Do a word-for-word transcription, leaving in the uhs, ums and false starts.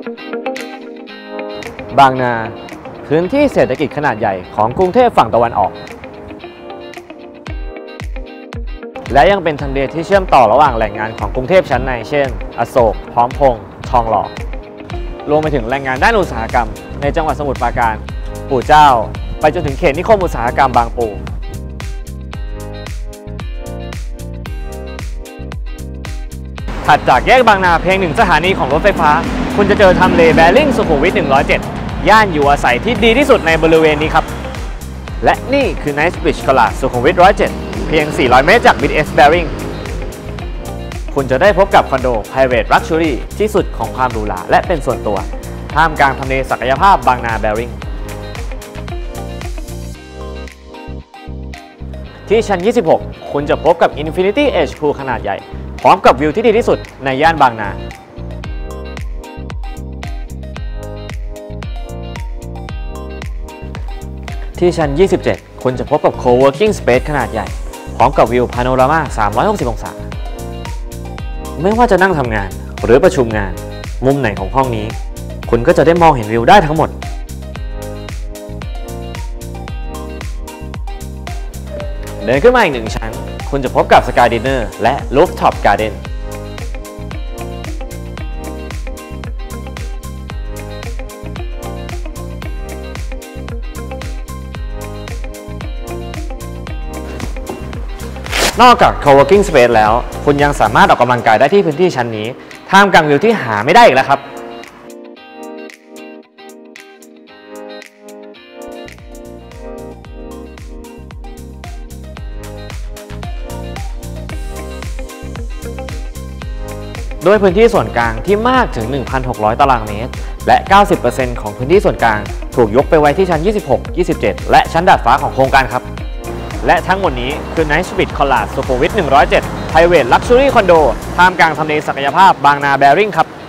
บางนาพื้นที่เศรษฐกิจขนาดใหญ่ของกรุงเทพฝั่งตะวันออกและยังเป็นทำเลที่เชื่อมต่อระหว่างแหล่งงานของกรุงเทพชั้นในเช่นอโศกพร้อมพงษ์ทองหล่อรวมไปถึงแรงงานด้านอุตสาหกรรมในจังหวัดสมุทรปราการปู่เจ้าไปจนถึงเขตนิคมอุตสาหกรรมบางปูถัดจากแยกบางนาเพียงหนึ่งสถานีของรถไฟฟ้าคุณจะเจอทำเลแบริ่งสุขุมวิทหนึ่งร้อยเจ็ดย่านอยู่อาศัยที่ดีที่สุดในบริเวณนี้ครับและนี่คือ Knightsbridge Collage สุขุมวิทหนึ่งร้อยเจ็ดเพียงสี่ร้อยเมตรจาก บี ที เอส Bearing คุณจะได้พบกับคอนโด Private Luxury ที่สุดของความหรูหราและเป็นส่วนตัวท่ามกลางทำเลศักยภาพบางนา Bearing ที่ชั้นยี่สิบหกคุณจะพบกับ Infinity Edge Pool ขนาดใหญ่พร้อมกับวิวที่ดีที่สุดในย่านบางนาที่ชั้นยี่สิบเจ็ดคุณจะพบกับ Co-working Space ขนาดใหญ่พร้อมกับวิวพาโนรามาสามร้อยหกสิบองศาไม่ว่าจะนั่งทำงานหรือประชุมงานมุมไหนของห้องนี้คุณก็จะได้มองเห็นวิวได้ทั้งหมดเดินขึ้นมาอีกหนึ่งชั้นคุณจะพบกับ Sky Dinner และ Rooftop Gardenนอกจาก Co-working Space แล้วคุณยังสามารถออกกำลังกายได้ที่พื้นที่ชั้นนี้ท่ามกลางวิวที่หาไม่ได้อีกแล้วครับด้วยพื้นที่ส่วนกลางที่มากถึง หนึ่งพันหกร้อย ตารางเมตรและ เก้าสิบเปอร์เซ็นต์ ของพื้นที่ส่วนกลางถูกยกไปไว้ที่ชั้น ยี่สิบหก ยี่สิบเจ็ด และชั้นดาดฟ้าของโครงการครับและทั้งหมดนี้คือ Knightsbridge Collage สุขุมวิทหนึ่งร้อยเจ็ด Private Luxury Condo ท่ามกลางทำเลศักยภาพบางนา Bearing ครับ